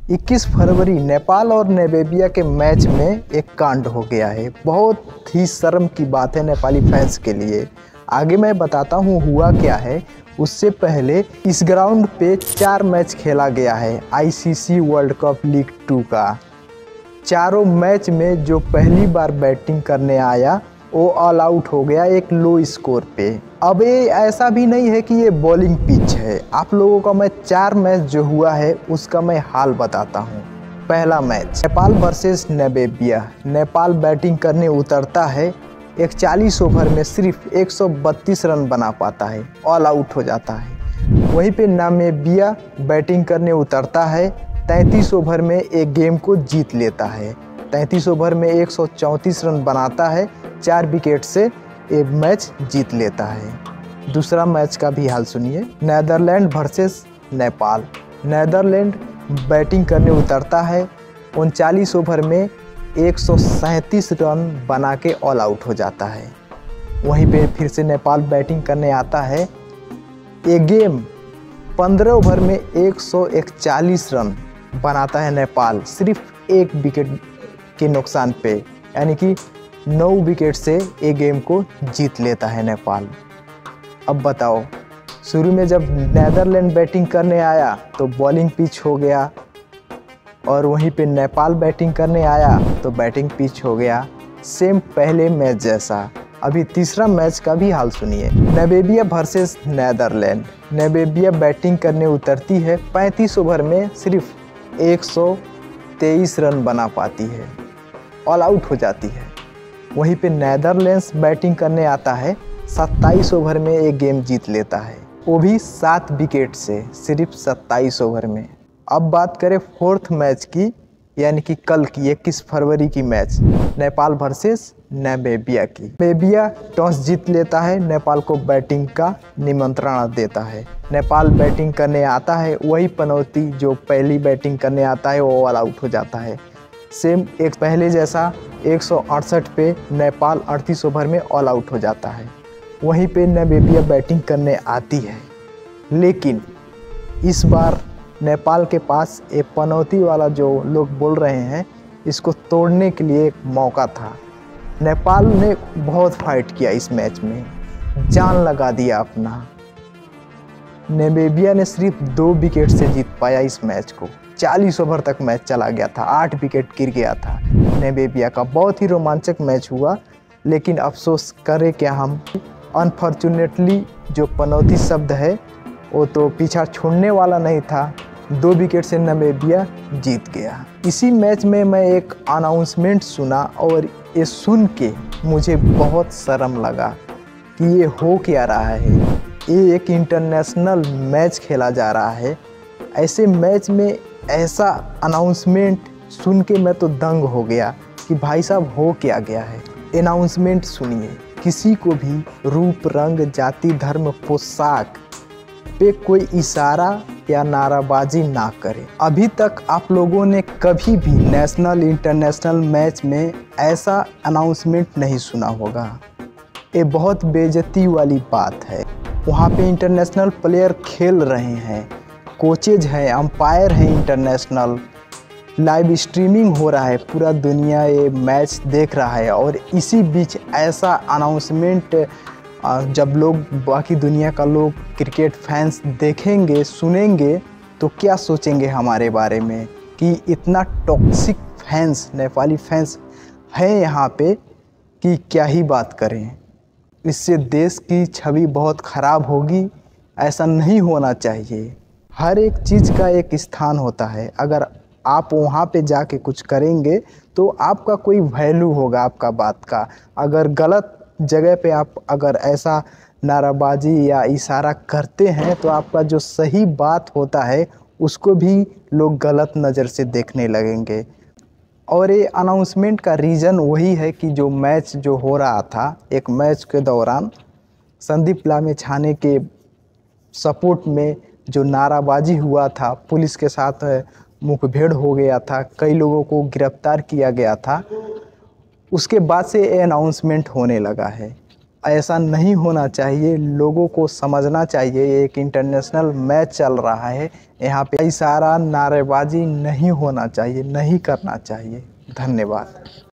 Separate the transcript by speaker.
Speaker 1: 21 फरवरी नेपाल और नामीबिया के मैच में एक कांड हो गया है। बहुत ही शर्म की बात है नेपाली फैंस के लिए। आगे मैं बताता हूँ हुआ क्या है। उससे पहले इस ग्राउंड पे 4 मैच खेला गया है आईसीसी वर्ल्ड कप लीग 2 का। चारों मैच में जो पहली बार बैटिंग करने आया वो ऑल आउट हो गया एक लो स्कोर पे। अब ये ऐसा भी नहीं है कि ये बॉलिंग पिच है। आप लोगों का मैं 4 मैच जो हुआ है उसका मैं हाल बताता हूँ। पहला match Nepal versus Namibia. Nepal batting करने उतरता है, 41 ओवर में सिर्फ 132 रन बना पाता है, ऑल आउट हो जाता है। वहीं पे नामीबिया बैटिंग करने उतरता है, 33 ओवर में एक गेम को जीत लेता है। 33 ओवर में 134 रन बनाता है, 4 विकेट से एक मैच जीत लेता है। दूसरा मैच का भी हाल सुनिए। Netherland versus Nepal. Netherland batting करने उतरता है, 39 ओवर में 137 रन बना के ऑल आउट हो जाता है। वहीं पे फिर से नेपाल बैटिंग करने आता है, एक गेम 15 ओवर में 141 रन बनाता है नेपाल, सिर्फ 1 विकेट के नुकसान पे, यानी कि 9 विकेट से एक गेम को जीत लेता है नेपाल। अब बताओ, शुरू में जब नीदरलैंड बैटिंग करने आया तो बॉलिंग पिच हो गया, और वहीं पे नेपाल बैटिंग करने आया तो बैटिंग पिच हो गया, सेम पहले मैच जैसा। अभी तीसरा मैच का भी हाल सुनिए। Namibia versus Netherland. Namibia batting करने उतरती है, 35 ओवर में सिर्फ 123 रन बना पाती है, ऑल आउट हो जाती है। वहीं पे नीदरलैंड्स बैटिंग करने आता है, 27 ओवर में एक गेम जीत लेता है, वो भी 7 विकेट से, सिर्फ 27 ओवर में। अब बात करें फोर्थ मैच की, यानी कि कल की 21 फरवरी की मैच, नेपाल वर्सेस नामीबिया की। नामीबिया टॉस जीत लेता है, नेपाल को बैटिंग का निमंत्रण देता है। नेपाल बैटिंग करने आता है, वही पनौती जो पहली बैटिंग करने आता है वो ऑल आउट हो जाता है। सेम एक पहले जैसा 168 पे नेपाल 38 ओवर में ऑल आउट हो जाता है। वहीं पे नामीबिया बैटिंग करने आती है, लेकिन इस बार नेपाल के पास एक पनौती वाला जो लोग बोल रहे हैं, इसको तोड़ने के लिए एक मौका था। नेपाल ने बहुत फाइट किया इस मैच में, जान लगा दिया अपना। नामीबिया ने सिर्फ 2 विकेट से जीत पाया इस मैच को। 40 ओवर तक मैच चला गया था, 8 विकेट गिर गया था नामीबिया का। बहुत ही रोमांचक मैच हुआ, लेकिन अफसोस करें क्या हम, अनफॉर्चुनेटली जो पनौती शब्द है वो तो पीछा छोड़ने वाला नहीं था। 2 विकेट से नामीबिया जीत गया। इसी मैच में मैं एक अनाउंसमेंट सुना, और ये सुन के मुझे बहुत शर्म लगा कि ये हो क्या रहा है। ये एक इंटरनेशनल मैच खेला जा रहा है, ऐसे मैच में ऐसा अनाउंसमेंट सुन के मैं तो दंग हो गया कि भाई साहब हो क्या गया है। अनाउंसमेंट सुनिए। किसी को भी रूप, रंग, जाति, धर्म, पोशाक पे कोई इशारा या नाराबाजी ना करे। अभी तक आप लोगों ने कभी भी नेशनल इंटरनेशनल मैच में ऐसा अनाउंसमेंट नहीं सुना होगा। ये बहुत बेइज्जती वाली बात है। वहाँ पे इंटरनेशनल प्लेयर खेल रहे हैं, कोचेज हैं, अंपायर हैं इंटरनेशनल, लाइव स्ट्रीमिंग हो रहा है, पूरा दुनिया ये मैच देख रहा है, और इसी बीच ऐसा अनाउंसमेंट जब लोग, बाकी दुनिया का लोग, क्रिकेट फैंस देखेंगे, सुनेंगे तो क्या सोचेंगे हमारे बारे में कि इतना टॉक्सिक फैंस, नेपाली फैंस हैं यहाँ पे कि क्या ही बात करें। इससे देश की छवि बहुत ख़राब होगी, ऐसा नहीं होना चाहिए। हर एक चीज़ का एक स्थान होता है, अगर आप वहाँ पे जाके कुछ करेंगे तो आपका कोई वैल्यू होगा आपका बात का। अगर गलत जगह पे आप अगर ऐसा नाराबाजी या इशारा करते हैं तो आपका जो सही बात होता है उसको भी लोग गलत नज़र से देखने लगेंगे। और ये अनाउंसमेंट का रीज़न वही है कि जो मैच जो हो रहा था, एक मैच के दौरान संदीप लामिछाने के सपोर्ट में जो नाराबाजी हुआ था, पुलिस के साथ मुठभेड़ हो गया था, कई लोगों को गिरफ्तार किया गया था, उसके बाद से ये अनाउंसमेंट होने लगा है। ऐसा नहीं होना चाहिए। लोगों को समझना चाहिए ये एक इंटरनेशनल मैच चल रहा है, यहाँ पे इशारा नारेबाजी नहीं होना चाहिए, नहीं करना चाहिए। धन्यवाद।